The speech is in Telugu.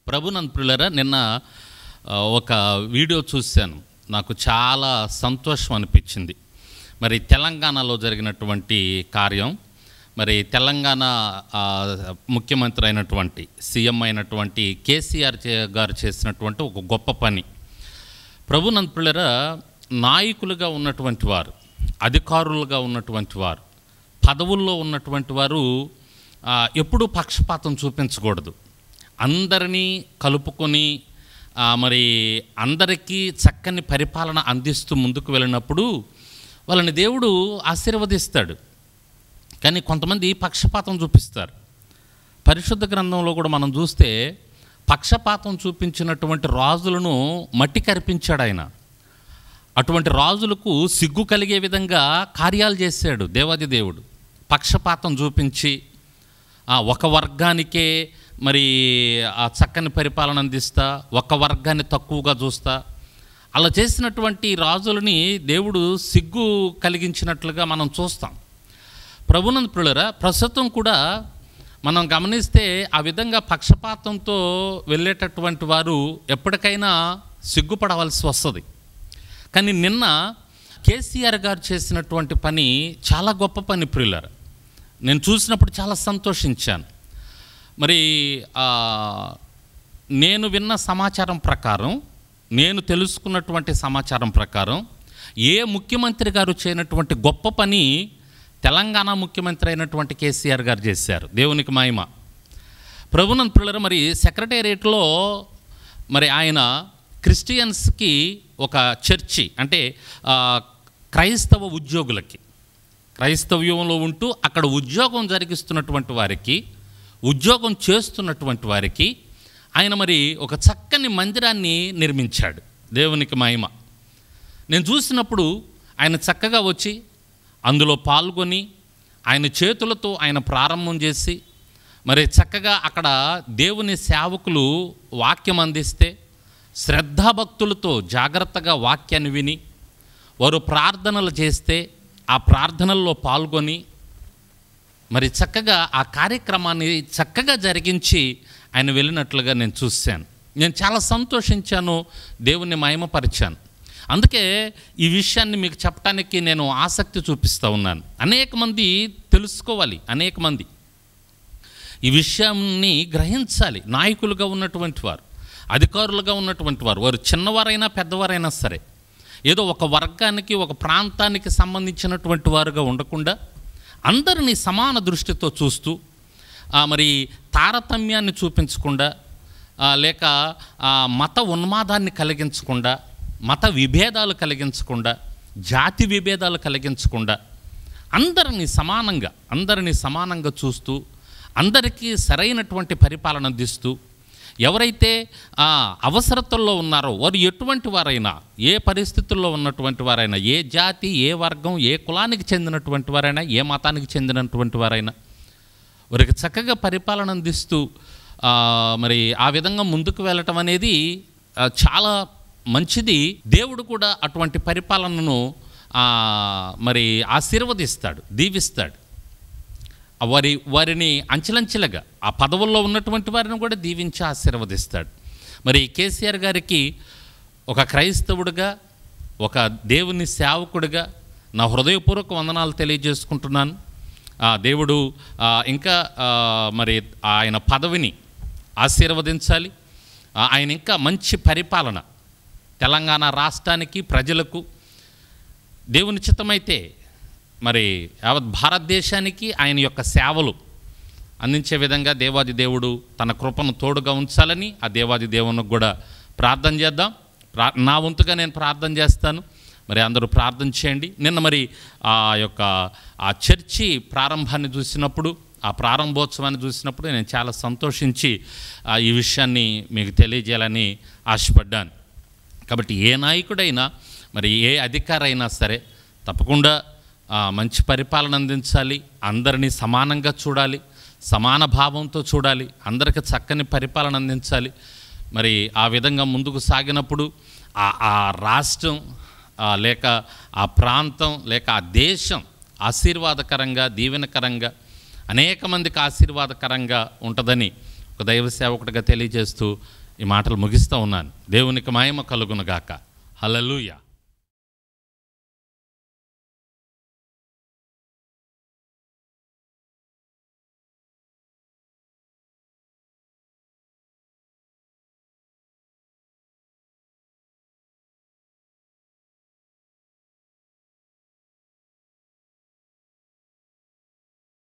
ప్రభునందు ప్రియులారా, నిన్న ఒక వీడియో చూశాను. నాకు చాలా సంతోషం అనిపించింది. మరి తెలంగాణలో జరిగినటువంటి కార్యం, మరి తెలంగాణ ముఖ్యమంత్రి అయినటువంటి సీఎం అయినటువంటి కేసీఆర్ గారు చేసినటువంటి ఒక గొప్ప పని. ప్రభునందు ప్రియులారా, నాయకులుగా ఉన్నటువంటి వారు, అధికారులుగా ఉన్నటువంటి వారు, పదవుల్లో ఉన్నటువంటి వారు ఎప్పుడూ పక్షపాతం చూపించకూడదు. అందరినీ కలుపుకొని మరి అందరికీ చక్కని పరిపాలన అందిస్తూ ముందుకు వెళ్ళినప్పుడు వాళ్ళని దేవుడు ఆశీర్వదిస్తాడు. కానీ కొంతమంది పక్షపాతం చూపిస్తారు. పరిశుద్ధ గ్రంథంలో కూడా మనం చూస్తే పక్షపాతం చూపించినటువంటి రాజులను మట్టి కరిపించాడు ఆయన. అటువంటి రాజులకు సిగ్గు కలిగే విధంగా కార్యాలు చేశాడు దేవాది దేవుడు. పక్షపాతం చూపించి ఒక వర్గానికే మరి ఆ చక్కని పరిపాలన అందిస్తా, ఒక వర్గాన్ని తక్కువగా చూస్తా, అలా చేసినటువంటి రాజులని దేవుడు సిగ్గు కలిగించినట్లుగా మనం చూస్తాం. ప్రభునందు ప్రియులారా, ప్రస్తుతం కూడా మనం గమనిస్తే ఆ విధంగా పక్షపాతంతో వెళ్ళేటటువంటి వారు ఎప్పటికైనా సిగ్గుపడవలసి వస్తుంది. కానీ నిన్న కేసీఆర్ గారు చేసినటువంటి పని చాలా గొప్ప పని ప్రియులారా. నేను చూసినప్పుడు చాలా సంతోషించాను. మరి నేను విన్న సమాచారం ప్రకారం, నేను తెలుసుకున్నటువంటి సమాచారం ప్రకారం ఏ ముఖ్యమంత్రి గారు చేయనటువంటి గొప్ప పని తెలంగాణ ముఖ్యమంత్రి అయినటువంటి కేసీఆర్ గారు చేశారు. దేవునికి మహిమ. ప్రభునందు ప్రియులారా, మరి సెక్రటేరియట్లో మరి ఆయన క్రిస్టియన్స్కి ఒక చర్చి, అంటే క్రైస్తవ ఉద్యోగులకి, క్రైస్తవ్యంలో ఉంటూ అక్కడ ఉద్యోగం జరిగిస్తున్నటువంటి వారికి, ఉద్యోగం చేస్తున్నటువంటి వారికి ఆయన మరి ఒక చక్కని మందిరాన్ని నిర్మించాడు. దేవునికి మహిమ. నేను చూసినప్పుడు ఆయన చక్కగా వచ్చి అందులో పాల్గొని ఆయన చేతులతో ఆయన ప్రారంభం చేసి మరి చక్కగా అక్కడ దేవుని సేవకులు వాక్యం అందిస్తే శ్రద్ధాభక్తులతో జాగ్రత్తగా వాక్యాన్ని విని వారు ప్రార్థనలు చేస్తే ఆ ప్రార్థనల్లో పాల్గొని మరి చక్కగా ఆ కార్యక్రమాన్ని చక్కగా జరిగించి ఆయన వెళ్ళినట్లుగా నేను చూశాను. నేను చాలా సంతోషించాను, దేవుణ్ణి మహిమపరిచాను. అందుకే ఈ విషయాన్ని మీకు చెప్పడానికి నేను ఆసక్తి చూపిస్తూ ఉన్నాను. అనేక మంది తెలుసుకోవాలి, అనేక మంది ఈ విషయాన్ని గ్రహించాలి. నాయకులుగా ఉన్నటువంటి వారు, అధికారులుగా ఉన్నటువంటి వారు, వారు చిన్నవారైనా పెద్దవారైనా సరే, ఏదో ఒక వర్గానికి ఒక ప్రాంతానికి సంబంధించినటువంటి వారుగా ఉండకుండా అందరినీ సమాన దృష్టితో చూస్తూ మరి తారతమ్యాన్ని చూపించకుండా, లేక మత ఉన్మాదాన్ని కలిగించకుండా, మత విభేదాలు కలిగించకుండా, జాతి విభేదాలు కలిగించకుండా అందరినీ సమానంగా చూస్తూ అందరికీ సరైనటువంటి పరిపాలన అందిస్తూ, ఎవరైతే అవసరతల్లో ఉన్నారో వారు ఎటువంటి వారైనా, ఏ పరిస్థితుల్లో ఉన్నటువంటి వారైనా, ఏ జాతి, ఏ వర్గం, ఏ కులానికి చెందినటువంటి వారైనా, ఏ మతానికి చెందినటువంటి వారైనా వారికి చక్కగా పరిపాలన అందిస్తూ మరి ఆ విధంగా ముందుకు వెళ్ళటం అనేది చాలా మంచిది. దేవుడు కూడా అటువంటి పరిపాలనను మరి ఆశీర్వదిస్తాడు, దీవిస్తాడు. వారిని అంచెలంచెలుగా ఆ పదవుల్లో ఉన్నటువంటి వారిని కూడా దీవించి ఆశీర్వదిస్తాడు. మరి కేసీఆర్ గారికి ఒక క్రైస్తవుడిగా, ఒక దేవుని సేవకుడిగా నా హృదయపూర్వక వందనాలు తెలియజేసుకుంటున్నాను. దేవుడు ఇంకా మరి ఆయన పదవిని ఆశీర్వదించాలి. ఆయన ఇంకా మంచి పరిపాలన తెలంగాణ రాష్ట్రానికి, ప్రజలకు దేవుని చిత్తమైతే మరి యావత్ భారతదేశానికి ఆయన యొక్క సేవలు అందించే విధంగా దేవాది దేవుడు తన కృపను తోడుగా ఉంచాలని ఆ దేవాది దేవునికి కూడా ప్రార్థన చేద్దాం. నా వంతుగా నేను ప్రార్థన చేస్తాను, మరి అందరూ ప్రార్థన చేయండి. నిన్న మరి ఆ చర్చి ప్రారంభాన్ని చూసినప్పుడు, ఆ ప్రారంభోత్సవాన్ని చూసినప్పుడు నేను చాలా సంతోషించి ఈ విషయాన్ని మీకు తెలియజేయాలని ఆశపడ్డాను. కాబట్టి ఏ నాయకుడైనా, మరి ఏ అధికారి అయినా సరే తప్పకుండా మంచి పరిపాలన అందించాలి, అందరినీ సమానంగా చూడాలి, సమాన భావంతో చూడాలి, అందరికీ చక్కని పరిపాలన అందించాలి. మరి ఆ విధంగా ముందుకు సాగినప్పుడు ఆ రాష్ట్రం లేక ఆ ప్రాంతం లేక ఆ దేశం ఆశీర్వాదకరంగా, దీవెనకరంగా, అనేక మందికి ఆశీర్వాదకరంగా ఉంటుందని ఒక దైవ సేవకుడిగా తెలియజేస్తూ ఈ మాటలు ముగిస్తూ ఉన్నాను. దేవునికి మహిమ కలుగును గాక. హల్లెలూయా.